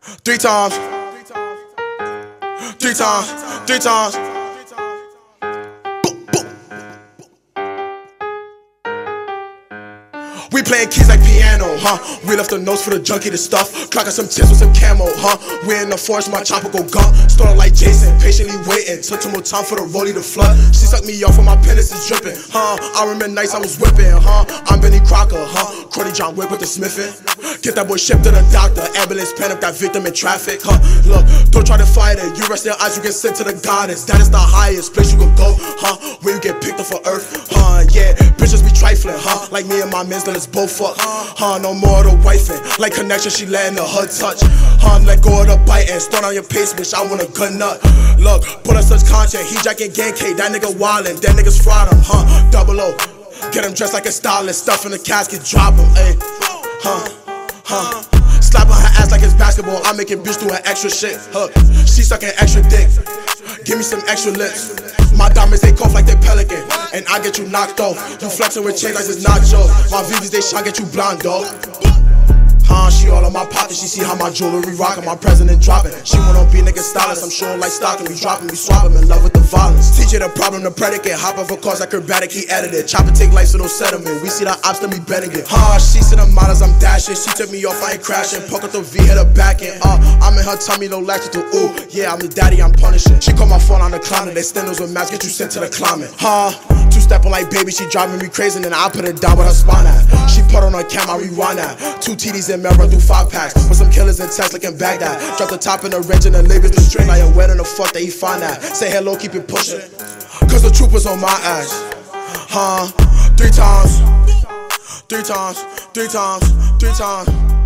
Three times. Three times. Three times. We playing keys like piano, huh? We left the notes for the junkie to stuff. Clocking some tips with some camo, huh? We in the forest, my chopper go gump. Started like Jason, patiently waiting. Took too much time for the rollie to flood. She sucked me off when my penis is dripping, huh? I remember nights I was whipping, huh? I'm Benny Crocker, huh? Cruddy John Wick with the smithing. Get that boy shipped to the doctor. Ambulance panic, that victim in traffic, huh? Look, don't try to fight it. You rest their eyes, you get sent to the goddess. That is the highest place you can go, huh? Where you get picked up for earth, huh? Yeah, bitches be trifling, huh? Like me and my mans, let's both fuck, huh? No more of the wifing. Like connection, she letting the HUD touch, huh? Let go of the biting. Start on your pace, bitch, I want a gun nut. Look, put up such content. He jacking gang K, that nigga wildin'. That niggas fraud him, huh? Double O. Get him dressed like a stylist. Stuff in the casket, drop him, ayy. Huh? Slap on her ass like it's basketball. I make it bitch do an extra shit, huh? She sucking extra dick. Give me some extra lips. My diamonds, they cough like they pelican. And I get you knocked off. You flexing with chains like it's nachos. My VVs, they shot get you blind, dog. Huh, she all on my pocket. She see how my jewelry rockin', my president dropping. She wanna be nigga stylist. I'm sure like stocking. We dropping, we swapping. In love with the violence. Teach her the problem, the predicate. Hop off a cause like acrobatic, he edited. Chopper take life, so no settlement. We see the ops, then we betting it. Huh, she see the models, I'm dashing. She took me off, I ain't crashing. Poke up the V, hit her back in. I'm in her tummy, no latch to ooh. Yeah, I'm the daddy, I'm punishing. She call my phone on the climate. They stand those with maps, get you sent to the climate. Huh, two-stepping like baby, she driving me crazy. And then I put her down with her spine at. She put on her cam, I rewind that. 2 TDs in Mel, run through 5 packs. With some killers in text looking Baghdad. Drop the top in the range and the labels the string. Like a wet in the fuck that he find that. Say hello, keep it pushing. Cause the troopers on my ass. Huh, 3 times. 3 times. 3 times. 3 times.